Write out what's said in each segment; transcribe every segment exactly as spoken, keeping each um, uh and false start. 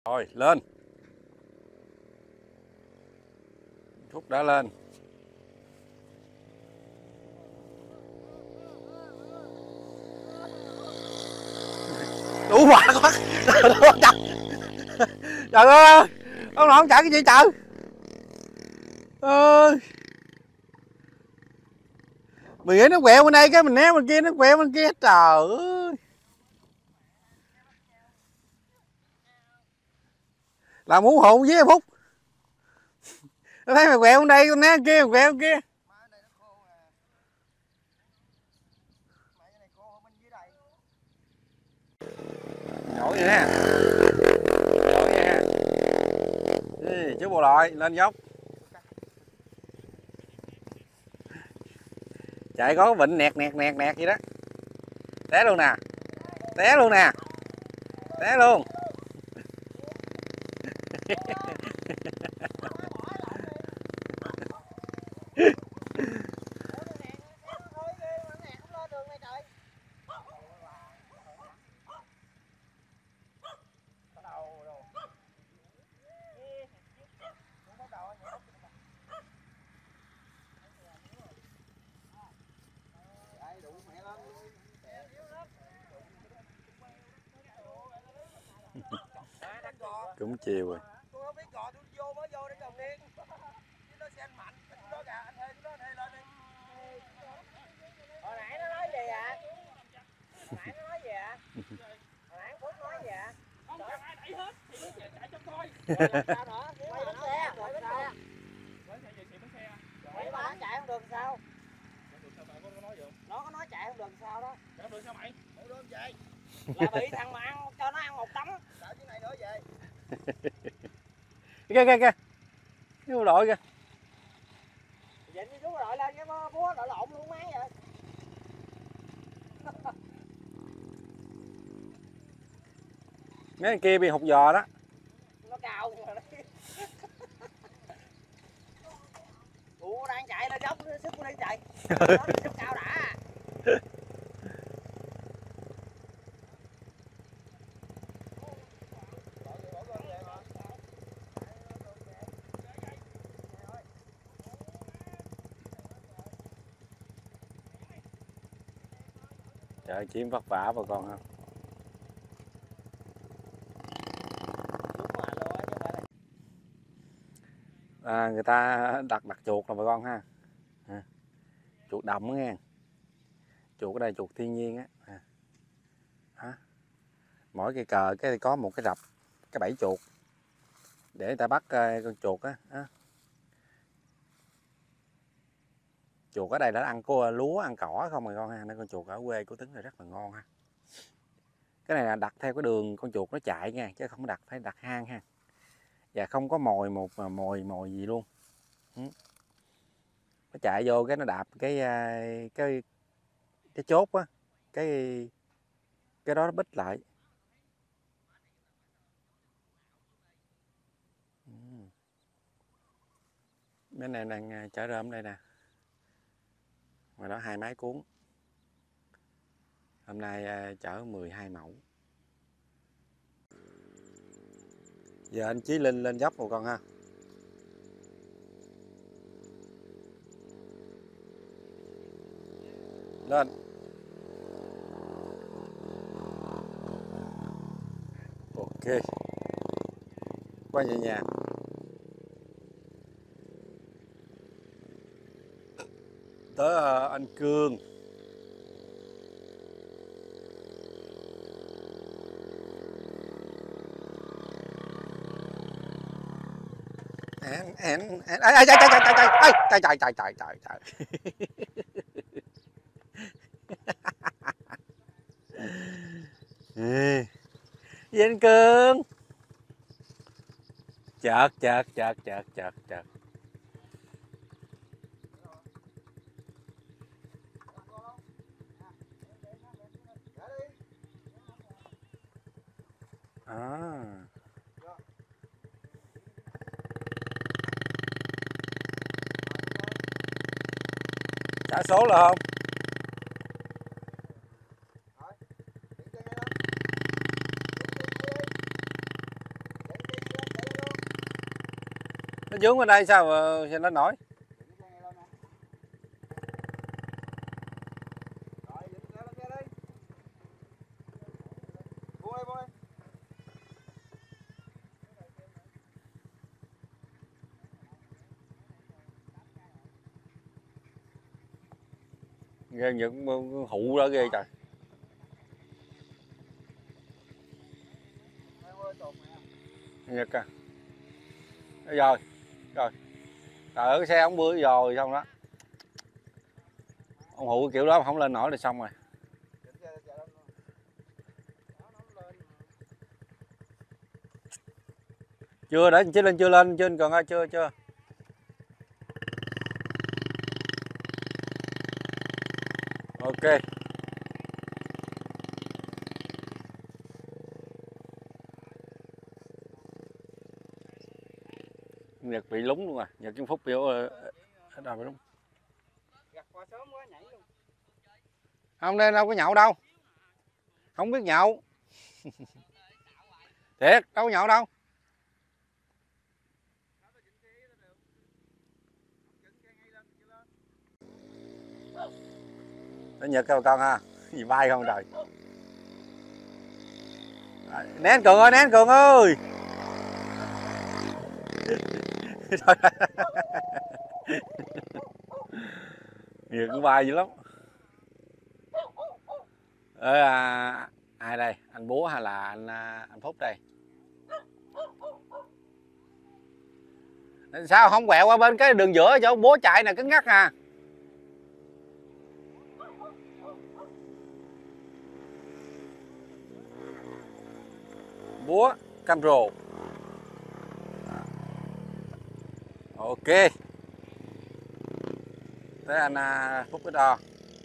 Rồi lên. Phúc đã lên. Đủ quả quá. Trời ơi, ông nội không chạy cái gì trời. Ơi. Mình nghĩ nó quẹo bên đây cái mình né bên kia, nó quẹo bên kia, trời ơi. Làm muốn hồn với Phúc. Nó thấy mày quẹo bên đây, con né bên kia, quẹo bên kia. Nổi vậy nè. Nổi vậy nè. Ê, chú bộ đội lên dốc. Chạy có vịnh nẹt nẹt nẹt nẹt vậy đó. Té luôn nè. Té luôn nè. Té luôn. Cũng chiều rồi. Tôi không biết gò tôi vô mới vô để trồng điên. Chứ nó xe anh mạnh, anh đó kìa, anh thuê nó thuê lên đi. Hồi nãy nó nói gì ạ? Hồi nãy nó nói gì ạ? Hồi nãy Phúc nói gì ạ? Không cho ai đẩy hết, thì nó chạy chạy cho coi. Sao nữa? Quay bánh xe, quay bánh xe. Quay xe gì bánh xe? Quay bánh chạy không được sao? Nó có nói chạy không được sao đó. Chạy không được sao mày? Không được vậy. Là bị thằng mà ăn cho nó ăn một tấm. Sợ chứ này nữa về. Kìa kìa kìa. Cái bộ đội kìa. Vậy như chú đội lên cái búa đội lộn luôn máy vậy. Mấy kia bị hụt giò đó. Nó cao nhưng mà nó ủa đang chạy lên dốc sức của đi chạy. Nó đi dốc cao đã. Trời kiếm vất vả bà con ha. À, người ta đặt đặt chuột rồi bà con ha. À, chuột đồng nghe. Chuột ở đây chuột thiên nhiên á. À. À. Mỗi cây cờ cái có một cái rập, cái bẫy chuột để người ta bắt uh, con chuột á. À. Chuột ở đây đã ăn cô lúa ăn cỏ không bà con ha, nên con chuột ở quê của Tính là rất là ngon ha. Cái này là đặt theo cái đường con chuột nó chạy nha, chứ không đặt phải đặt hang ha. Và không có mồi một mà mồi mồi gì luôn. Ừ. Nó chạy vô cái nó đạp cái cái cái chốt á, cái cái đó nó bít lại. Ừ. Mấy này đang chở rơm đây nè. Ngoài đó hai máy cuốn. Hôm nay chở mười hai mẫu. Giờ anh Chí Linh lên dốc một con ha. Lên. Ok. Qua nhẹ nhàng. Tới anh Cương. An an an ai trời trời trời trời trời trời trời trời trời trời. Với anh Cương. Chợt chợt chợt chợt chợt chợt. À. Trả số là không? Nó vướng bên đây sao mà sao nó nổi? Ghê những hụ đó ghê trời. Nhật à. Rồi rồi trời ơi, cái xe ông bữa rồi xong đó ông hụ kiểu đó không lên nổi là xong rồi. Chưa để chứ lên chưa lên trên còn ơi chưa chưa. Ok. Nhật bị lúng luôn à, Nhật Kim Phúc biểu ở đâu bị lúng. Không nên đâu có nhậu đâu. Không biết nhậu. Thiệt, đâu có nhậu đâu. Nó Nhật coi con ha, gì bay không trời. Nén Cường ơi, nén Cường ơi. Nhật cũng bay dữ lắm. Ê, à, ai đây? Anh Búa hay là anh anh Phúc đây? Sao không quẹo qua bên cái đường giữa chỗ Búa chạy nè, cứng ngắc à. Búa Camro. Ok. Tới anh Phúc cái đo.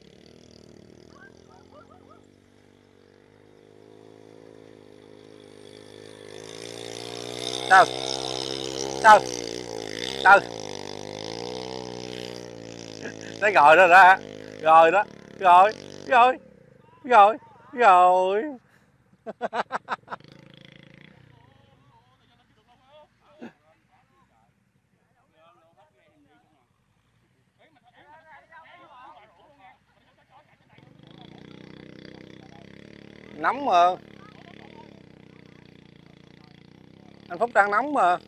Sao? Sao? Sao? Thấy rồi đó đó. Rồi đó. Rồi. Rồi. Rồi. Rồi. Nóng mà. Anh Phúc đang nóng mà.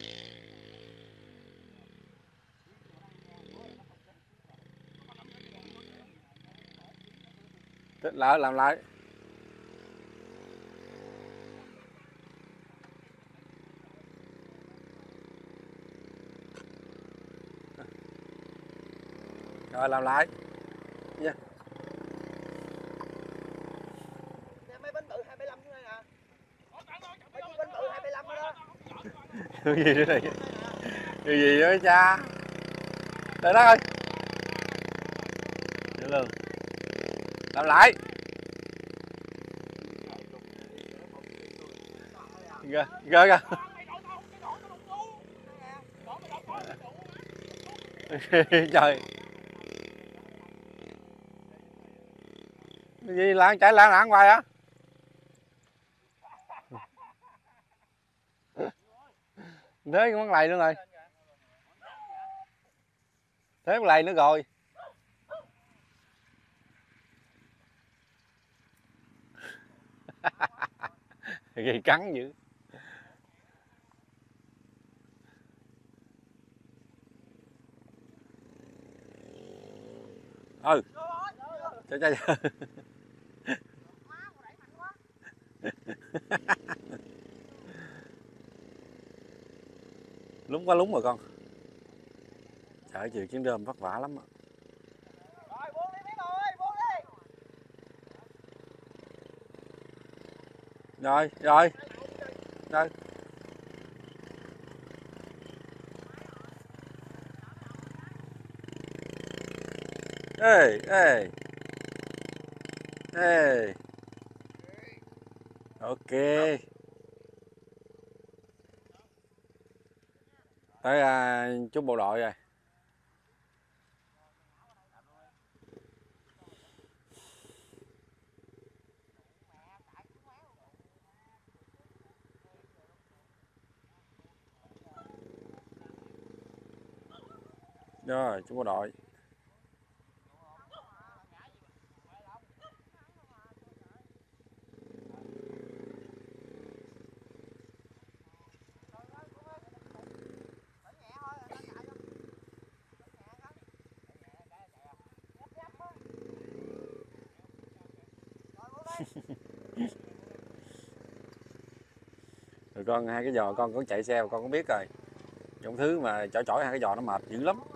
Lại làm lại. Rồi làm lại. Yeah. Mấy bánh bự hai mươi lăm thôi nè. Mấy bánh bự hai mươi lăm đó. Cái gì nữa này? Cái gì nữa cha? Trời đất ơi. Được luôn. Làm lại. Gơ gơ gơ. Trời. Cái gì lãng chạy lãng lãng hoài á. Thế con lầy nữa rồi. Thế con lầy nữa rồi. Gì cắn dữ. Ừ. Trời trời. Lúng quá lúng rồi con. Trời chiều chuyến đơm vất vả lắm á. Rồi buông đi mấy người, buông đi. Rồi, rồi. Rồi. Ê, ê. Ê. Ok. Tới à, chú bộ đội rồi. Rồi chú bộ đội. Rồi con hai cái giò con cũng chạy xe con cũng biết rồi. Trong thứ mà chỏi chỏi hai cái giò nó mệt dữ lắm.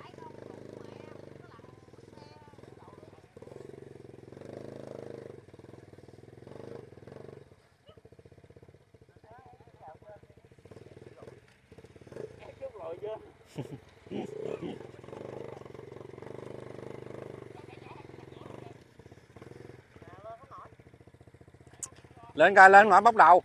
Lên coi, lên mà bóc đầu.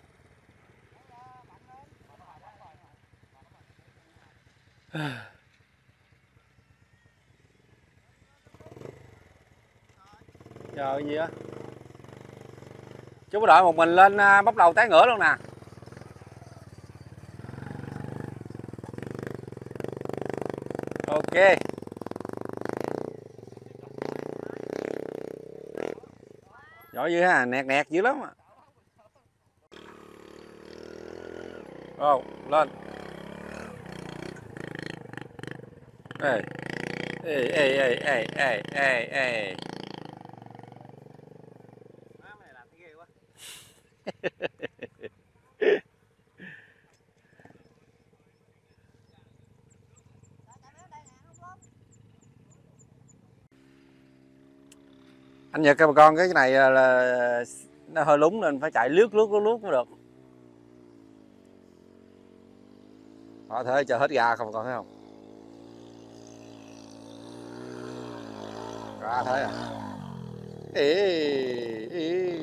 Trời gì á. Chú bộ đội một mình lên bóc đầu té ngửa luôn nè. Ok. Giỏi dữ ha, nẹt nẹt dữ lắm. Ô, lên. Ê. Ê ê ê ê ê ê ê. Anh Nhật bà con cái này là nó hơi lúng nên phải chạy lướt lướt lướt lướt mới được. Họ thế chờ hết ga không con thấy không? Ra thế à? Ê, ê.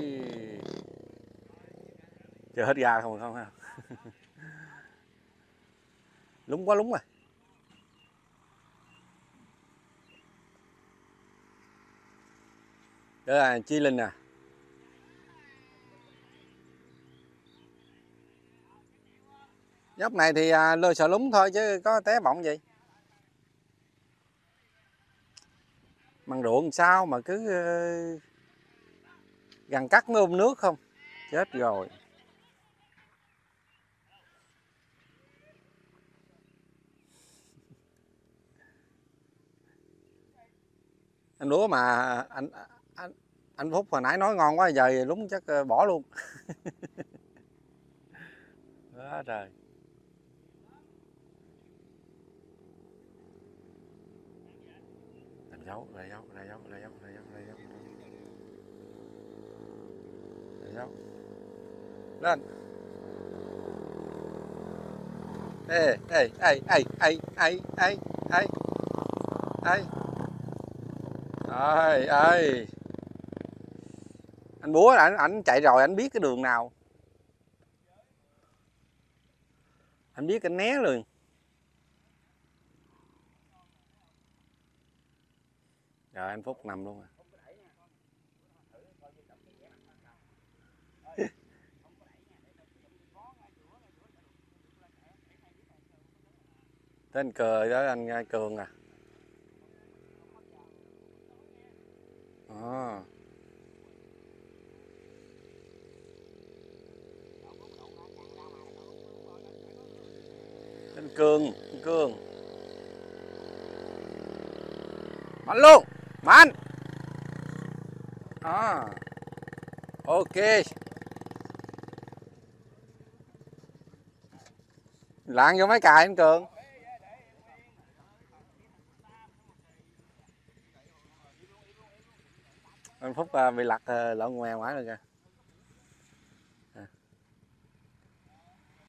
Chờ hết ga không không ha? Lúng quá lúng rồi. Đó là Chi Linh nè. Dốc này thì à, lơ sợ lúng thôi chứ có té bọng gì. Măng ruộng sao mà cứ uh, gần cắt mới ôm nước không? Chết rồi. Anh lúa mà anh anh anh Phúc hồi nãy nói ngon quá giờ lúng chắc bỏ luôn. Đó trời. Làm dấu, ra dấu, ra dấu, ra dấu, ra dấu, ra dấu. Ra dấu. Lên. Ê, ê, ê, ê, ê, ê, ê, ê, ê. Ơi, ơi. Anh búa ảnh ảnh chạy rồi anh biết cái đường nào. Anh biết anh né luôn. Rồi anh Phúc nằm luôn à. Tên cười đó anh Cường à. À. Tên Cường, tên Cường. Mạnh luôn, mạnh. À. Ok. Lạng vô mấy cài anh Cường. Anh Phúc bị lật lộn ngoèo mãi rồi kìa.